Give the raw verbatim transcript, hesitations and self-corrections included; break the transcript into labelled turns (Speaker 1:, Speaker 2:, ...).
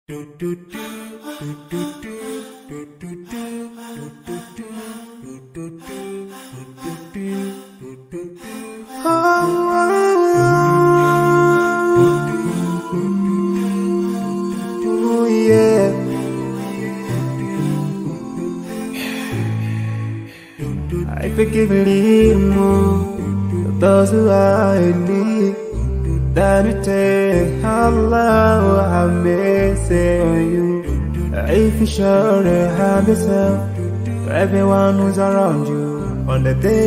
Speaker 1: yeah. I forgive and leave more those who are in need. That you take Allah, have mercy on you. If you sure have yourself, for everyone who's around you on the day.